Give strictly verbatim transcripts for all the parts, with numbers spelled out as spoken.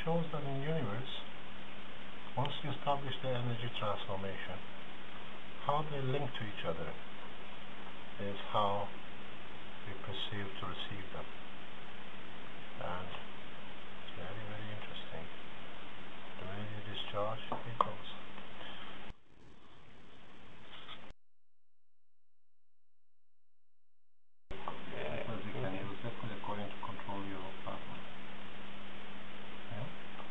shows that in the universe, once you establish the energy transformation, how they link to each other is how we perceive to receive them. And it's very, very interesting. The way you discharge, it goes. Because you can use liquid according to control your plasma. Yeah?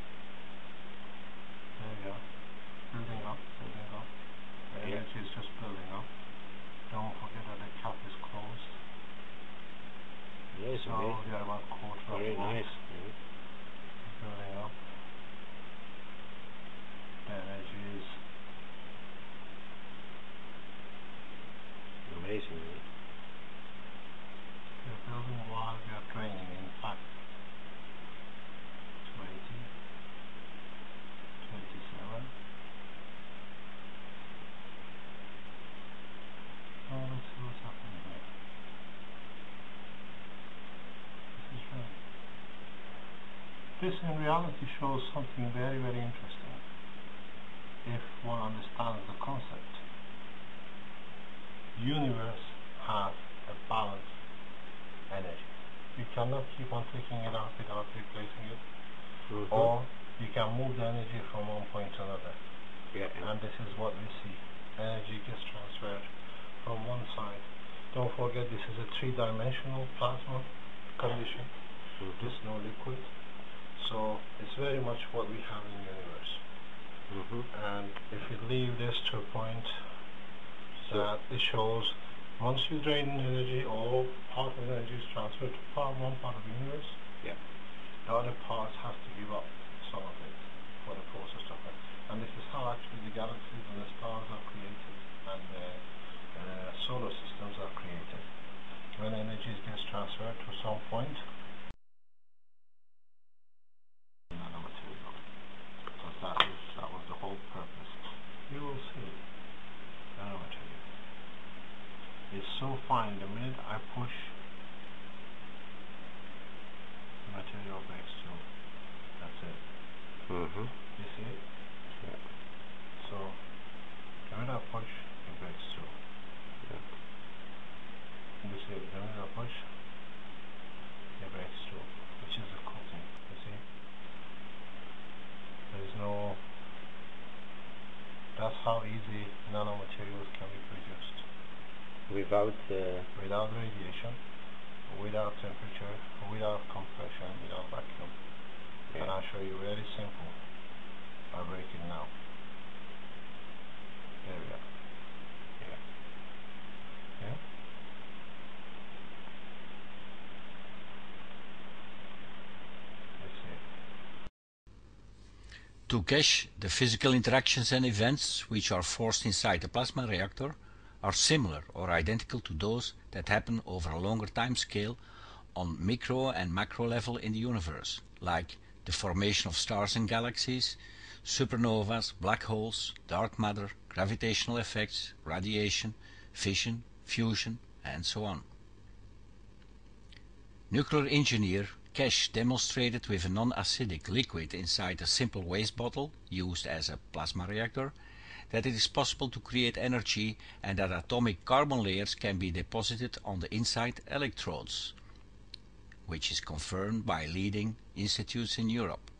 There you go. Building up, building up. The energy is just building up. Don't forget that the cap is closed. Yes, so okay. we are about quarter of Very nice. Mm-hmm. Building up. The energy is amazing. Yeah. We are building while we are training. In fact, twenty, twenty-seven. Oh, let's see what's happening here. This is right. This in reality shows something very, very interesting. If one understands the concept, universe has a balanced energy. You cannot keep on taking it out without replacing it, Mm-hmm. or you can move the energy from one point to another. Yeah. And this is what we see. Energy gets transferred from one side. Don't forget, this is a three-dimensional plasma condition. Mm-hmm. There's no liquid. So it's very much what we have in the universe. Mm-hmm. And if you leave this to a point So, that it shows once you drain energy, all part of the energy is transferred to part one part of the universe. yeah. The other parts have to give up some of it for the process to happen. And this is how actually the galaxies and the stars are created, and the uh, solar systems are created. When energy gets transferred to some point, nanomaterial, because that is that was the whole purpose. You will see nanomaterial. It's so fine. The minute I push, the material breaks through. That's it. Mm-hmm. You see it? Yeah. So the minute I push, it breaks through. Yeah. You see it? The minute I push, it breaks through, which is the coating. You see? There's no. That's how easy nanomaterials can be produced. Without. Uh, Without radiation, without temperature, without compression, without vacuum. yeah. And I'll show you very simple. I'll break it now. There we are. Yeah. Yeah? Let's see. To Keshe, the physical interactions and events which are forced inside the plasma reactor are similar or identical to those that happen over a longer time scale on micro and macro level in the universe, like the formation of stars and galaxies, supernovas, black holes, dark matter, gravitational effects, radiation, fission, fusion, and so on. Nuclear engineer Keshe demonstrated with a non-acidic liquid inside a simple waste bottle used as a plasma reactor that it is possible to create energy and that atomic carbon layers can be deposited on the inside electrodes, which is confirmed by leading institutes in Europe.